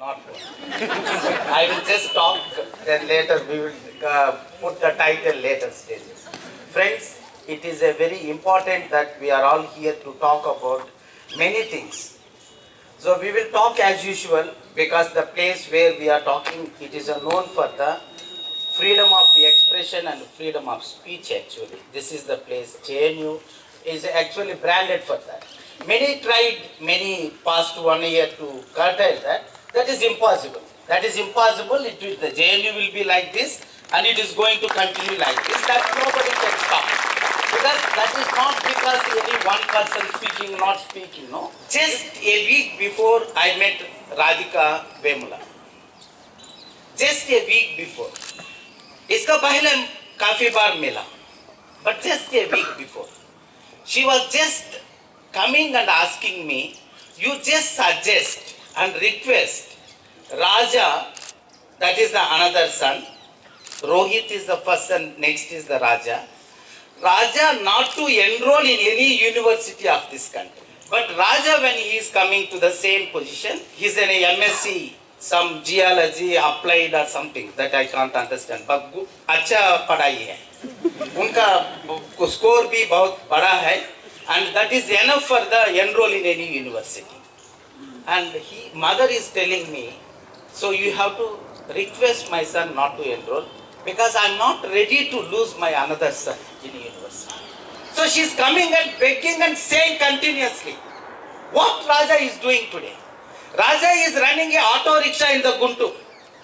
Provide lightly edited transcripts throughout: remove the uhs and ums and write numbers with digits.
Not one. I will just talk, then later we will put the title later stages. Friends, it is a very important that we are all here to talk about many things. So we will talk as usual because the place where we are talking, it is known for the freedom of expression and freedom of speech actually. This is the place. JNU is actually branded for that. Many tried, many past 1 year to curtail that. That is impossible. That is impossible. The JNU will be like this and it is going to continue like this. That nobody can stop. Because that is not because any one person speaking, not speaking, no. Just a week before I met Radhika Vemula. Just a week before. इसका पहले काफी बार मिला. But just a week before. She was just coming and asking me, you just suggest and request Raja, that is the another son, Rohith is the first son, next is the Raja not to enroll in any university of this country. But Raja, when he is coming to the same position, he is in a MSc, some geology applied or something that I can't understand. But अच्छा पढ़ाई है, उनका score भी बहुत बड़ा है, and that is enough for the enroll in any university. And mother is telling me, so you have to request my son not to enroll because I am not ready to lose my another son in university. So she is coming and begging and saying continuously, what Raja is doing today? Raja is running an auto rickshaw in the Guntur.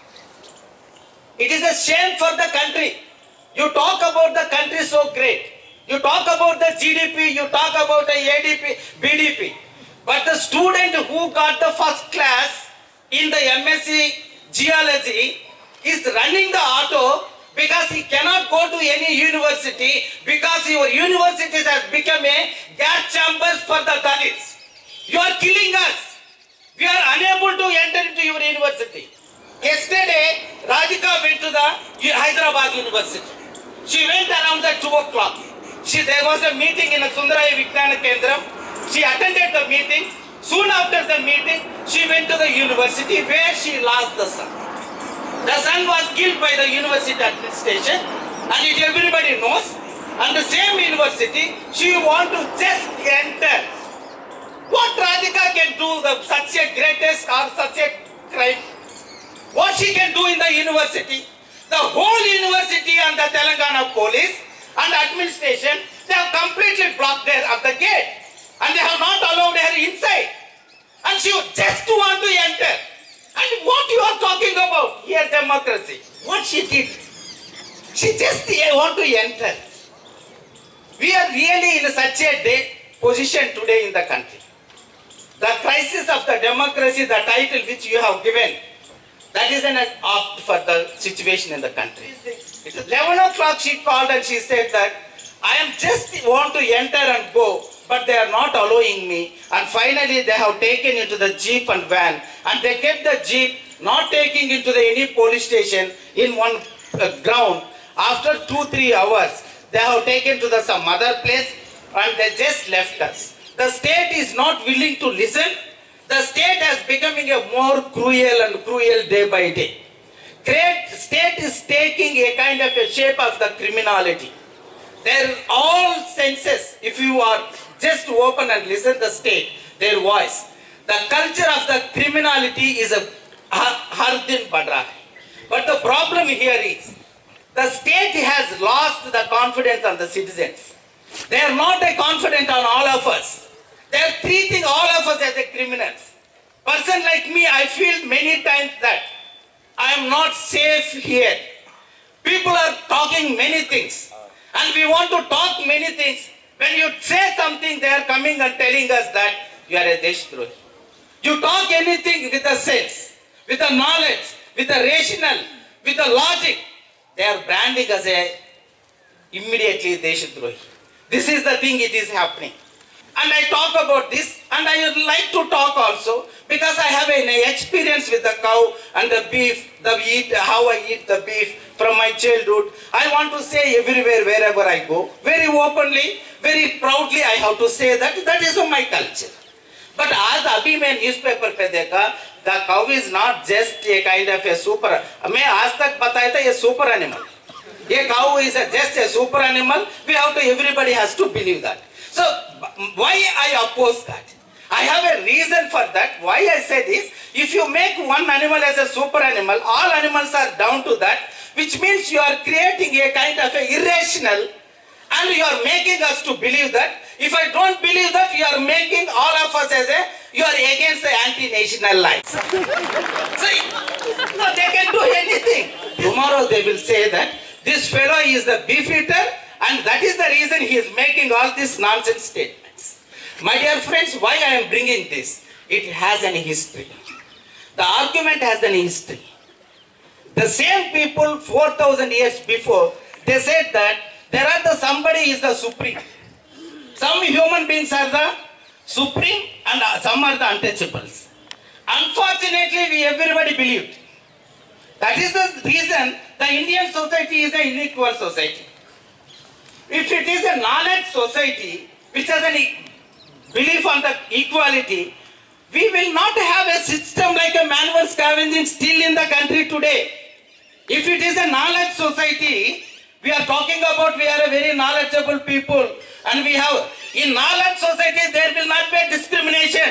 It is a shame for the country. You talk about the country so great. You talk about the GDP, you talk about the ADP, BDP. But the student who got the first class in the MSc Geology is running the auto because he cannot go to any university because your universities has become a gas chambers for the Dalits. You are killing us. We are unable to enter into your university. Yesterday, Radhika went to the Hyderabad University. She went around the 2 o'clock. There was a meeting in a Sundaraya Vijnana Kendram. She attended the meeting. Soon after the meeting, she went to the university where she lost the son. The son was killed by the university administration and it everybody knows. And the same university, she want to just enter. What Radhika can do such a greatest or such a crime? What she can do in the university? The whole university and the Telangana police and administration, they have completely blocked her at the gate. And they have not allowed her inside. And she just want to enter. And what you are talking about here, democracy? What she did? She just want to enter. We are really in such a position today in the country. The crisis of the democracy, the title which you have given, that is an opt for the situation in the country. It is 11 o'clock she called and she said that I am just want to enter and go, but they are not allowing me. And finally they have taken into the jeep and van and they kept the jeep not taking into any police station in one ground. After 2-3 hours, they have taken to some other place and they just left us. The state is not willing to listen. The state has becoming a more cruel and cruel day by day. State is taking a kind of a shape of the criminality. Their all senses, if you are just open and listen the state, their voice. The culture of the criminality is a hardin badra. But the problem here is, the state has lost the confidence on the citizens. They are not confident on all of us. They are treating all of us as a criminals. Person like me, I feel many times that I am not safe here. People are talking many things. And we want to talk many things. When you say something, they are coming and telling us that you are a Deshdrohi. You talk anything with a sense, with a knowledge, with a rational, with a logic. They are branding as a immediately Deshdrohi. This is the thing it is happening. And I talk about this and I would like to talk also because I have an experience with the cow and the beef, how I eat the beef from my childhood. I want to say everywhere, wherever I go, very openly, very proudly I have to say that that is my culture. But as abhi mein newspaper pe dekha, the cow is not just a kind of a super. मैं आज तक बताया था ये super animal. ये cow is just a super animal. We have to, everybody has to believe that. So why I oppose that? I have a reason for that. Why I say this? If you make one animal as a super animal, all animals are down to that, which means you are creating a kind of a irrational, and you are making us to believe that. If I don't believe that, you are making all of us as a, you are against the anti-national life. So they can do anything. Tomorrow they will say that this fellow is the beefeater, and that is the reason he is making all these nonsense statements. My dear friends, why I am bringing this? It has an history. The argument has an history. The same people 4,000 years before, they said that there are the somebody is the supreme. Some human beings are the supreme and some are the untouchables. Unfortunately, everybody believed. That is the reason the Indian society is an unequal society. If it is a knowledge society which has a belief on the equality, we will not have a system like a manual scavenging still in the country today. If it is a knowledge society, we are talking about we are a very knowledgeable people, and we have, in knowledge society there will not be discrimination.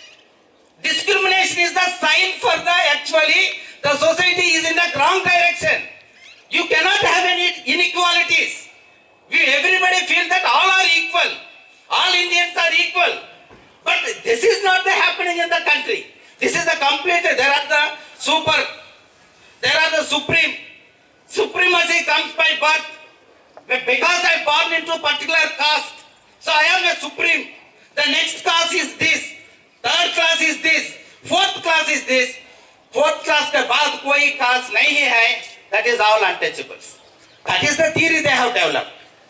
Discrimination is the sign for the, actually, the society is in the wrong direction. You cannot have any inequalities. Everybody feels that all are equal. All Indians are equal. But this is not happening in the country. This is the complete, there are the super, there are the supreme. Supremacy comes by birth. Because I born into a particular caste, so I am a supreme. The next caste is this. Third class is this. Fourth class is this. Fourth class ke baad koi caste nahi hai. That is all untouchables. That is the theory they have developed.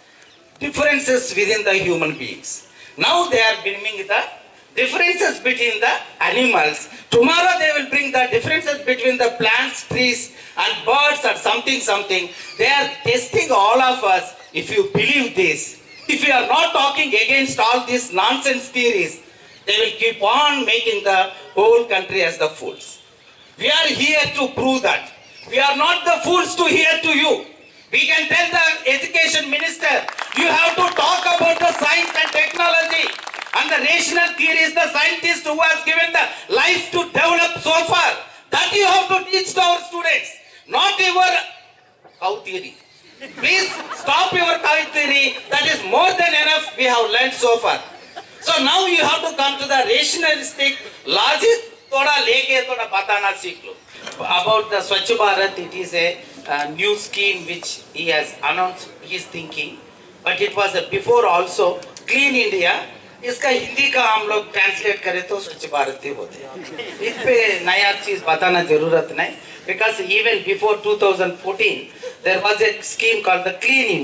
Differences within the human beings. Now they are bringing the differences between the animals. Tomorrow they will bring the differences between the plants, trees and birds or something. They are testing all of us. If you believe this, if you are not talking against all these nonsense theories, they will keep on making the whole country as the fools. We are here to prove that. We are not the fools to hear to you. We can tell the education minister, you have to talk about the science and technology and the rational theories, the scientist who has given the life to develop so far. That you have to teach to our students, not your cow theory. Please stop your cow theory. That is more than enough we have learned so far. So now you have to come to the rationalistic logic. Thoda leke thoda batana seekh lo. About the Swachh Bharat, it is a new scheme which he has announced, he is thinking. But it was before also Clean India. इसका हिंदी का हम लोग translate करें तो स्वच्छ भारत ही होते हैं. इस पे नया चीज बताना जरूरत नहीं. Because even before 2014, there was a scheme called the Clean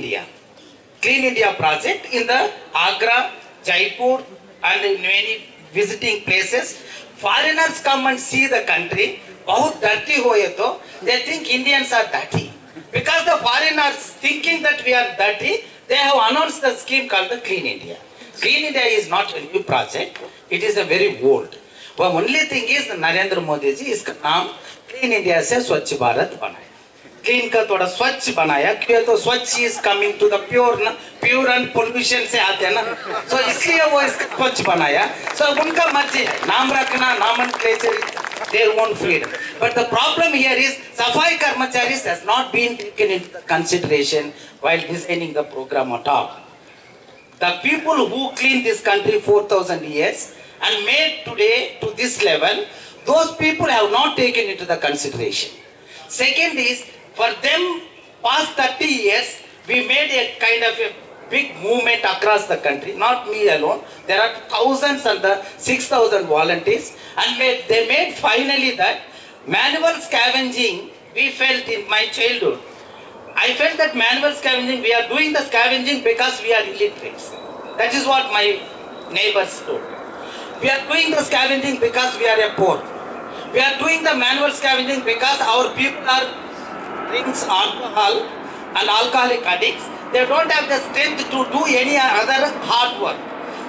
India project in the Agra, Jaipur, and in many visiting places. Foreigners come and see the country. बहुत dirty हो ये तो, they think Indians are dirty. Because the foreigners thinking that we are dirty, they have announced the scheme called the Clean India. Clean India is not a new project, it is a very old. The only thing is Narendra Modi ji इसका नाम Clean India से स्वच्छ भारत बनाया. Clean का थोड़ा स्वच्छ बनाया, क्यों तो स्वच्छ is coming to the pure and pollution से आते हैं ना, so इसलिए वो इसका स्वच्छ बनाया. So उनका मर्जी है, नाम रखना, nomenclature, their own freedom. But the problem here is Safai Karmacharis has not been taken into consideration while designing the program at all. The people who cleaned this country 4,000 years and made today to this level, those people have not taken into the consideration. Second is, for them, past 30 years, we made a kind of a big movement across the country, not me alone. There are thousands and 6,000 volunteers, and they made finally that manual scavenging. We felt in my childhood, I felt that manual scavenging, we are doing the scavenging because we are illiterates. That is what my neighbors told. We are doing the scavenging because we are poor. We are doing the manual scavenging because our people are drinks alcohol and alcoholic addicts. They don't have the strength to do any other hard work.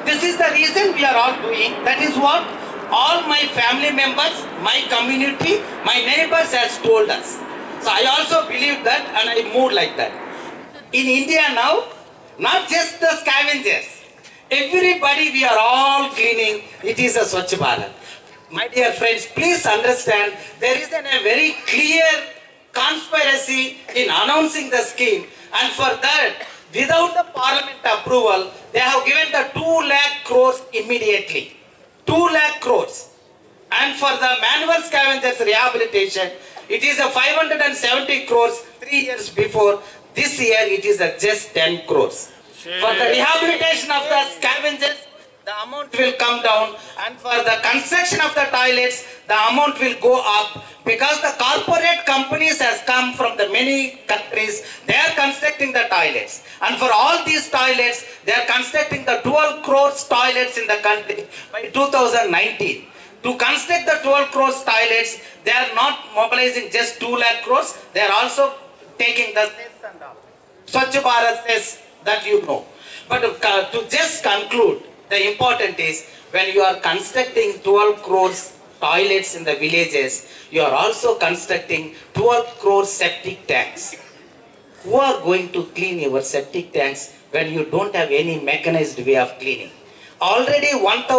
This is the reason we are all doing. That is what all my family members, my community, my neighbors has told us. So I also believe that and I moved like that. In India now, not just the scavengers, everybody, we are all cleaning. It is a Swachh Bharat. My dear friends, please understand, there is a very clear conspiracy in announcing the scheme, and for that, without the parliament approval, they have given the 2 lakh crores immediately. 2 lakh crores. And for the manual scavengers rehabilitation, it is a 570 crores 3 years before. This year, it is just 10 crores. For the rehabilitation of the scavengers, the amount will come down, and for the construction of the toilets, the amount will go up, because the corporate companies has come from the many countries. They are constructing the toilets, and for all these toilets, they are constructing the 12 crores toilets in the country by 2019. To construct the 12 crores toilets, they are not mobilizing just 2 lakh crores, they are also taking the cess and all. Swachh Bharat says that you know. But to just conclude, the important is, when you are constructing 12 crores toilets in the villages, you are also constructing 12 crores septic tanks. Who are going to clean your septic tanks when you don't have any mechanized way of cleaning? Already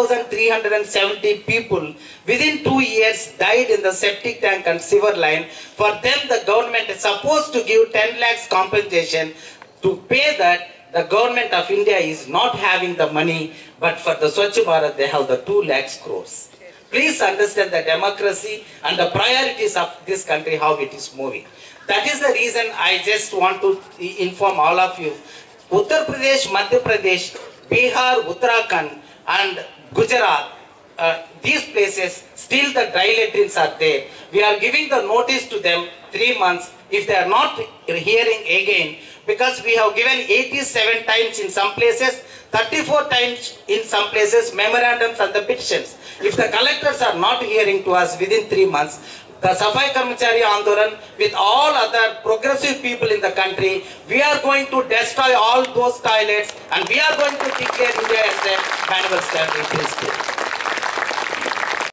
1,370 people within 2 years died in the septic tank and sewer line. For them, the government is supposed to give 10 lakhs compensation. To pay that, the government of India is not having the money, but for the Swachh Bharat, they have the 2 lakhs crores. Please understand the democracy and the priorities of this country, how it is moving. That is the reason I just want to inform all of you. Uttar Pradesh, Madhya Pradesh, Bihar, Uttarakhand and Gujarat, these places, still the dry latrines are there. We are giving the notice to them 3 months. If they are not hearing again, because we have given 87 times in some places, 34 times in some places, memorandums and the petitions. If the collectors are not hearing to us within 3 months, the Safai Karmachari Andolan with all other progressive people in the country, we are going to destroy all those toilets and we are going to declare India as a manual scavenging state.